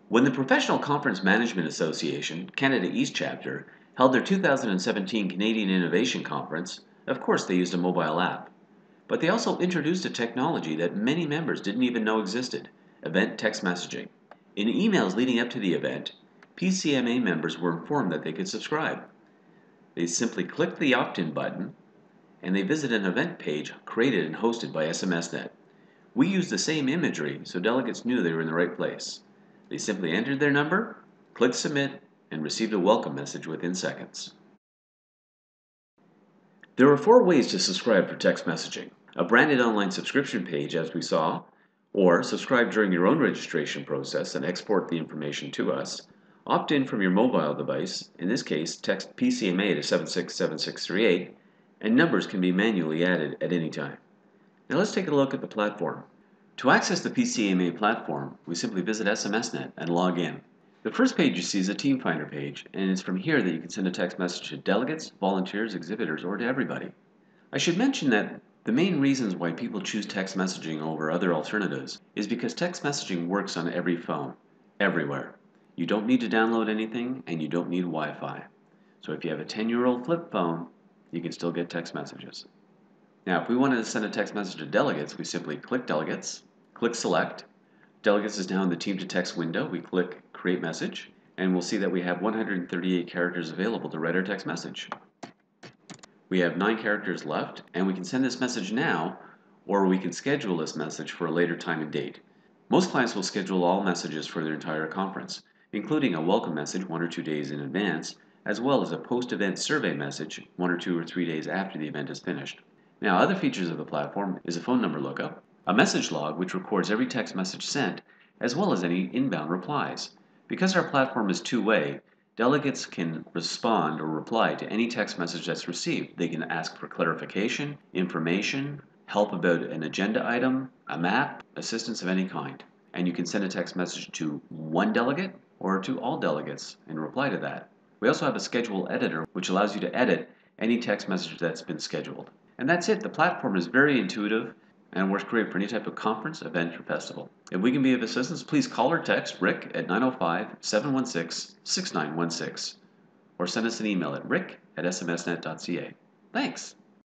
When the Professional Conference Management Association, Canada East Chapter, held their 2017 Canadian Innovation Conference, of course they used a mobile app. But they also introduced a technology that many members didn't even know existed: event text messaging. In emails leading up to the event, PCMA members were informed that they could subscribe. They simply clicked the opt-in button and they visit an event page created and hosted by SMSNet. We used the same imagery so delegates knew they were in the right place. They simply entered their number, clicked submit, and received a welcome message within seconds. There are 4 ways to subscribe for text messaging: a branded online subscription page, as we saw, or subscribe during your own registration process and export the information to us, opt in from your mobile device, in this case text PCMA to 767638, and numbers can be manually added at any time. Now let's take a look at the platform. To access the PCMA platform, we simply visit SMSNet and log in. The first page you see is a Team Finder page, and it's from here that you can send a text message to delegates, volunteers, exhibitors, or to everybody. I should mention that the main reasons why people choose text messaging over other alternatives is because text messaging works on every phone, everywhere. You don't need to download anything, and you don't need Wi-Fi. So if you have a 10-year-old flip phone, you can still get text messages. Now, if we wanted to send a text message to delegates, we simply click Delegates, click Select. Delegates is now in the Team to Text window. We click Create Message, and we'll see that we have 138 characters available to write our text message. We have 9 characters left, and we can send this message now, or we can schedule this message for a later time and date. Most clients will schedule all messages for their entire conference, including a welcome message 1 or 2 days in advance, as well as a post-event survey message 1 or 2 or 3 days after the event is finished. Now, other features of the platform is a phone number lookup, a message log which records every text message sent, as well as any inbound replies. Because our platform is two-way, delegates can respond or reply to any text message that's received. They can ask for clarification, information, help about an agenda item, a map, assistance of any kind. And you can send a text message to one delegate or to all delegates and reply to that. We also have a schedule editor which allows you to edit any text message that's been scheduled. And that's it. The platform is very intuitive and works great for any type of conference, event, or festival. If we can be of assistance, please call or text Rick at 905-716-6916 or send us an email at rick@smsnet.ca. Thanks.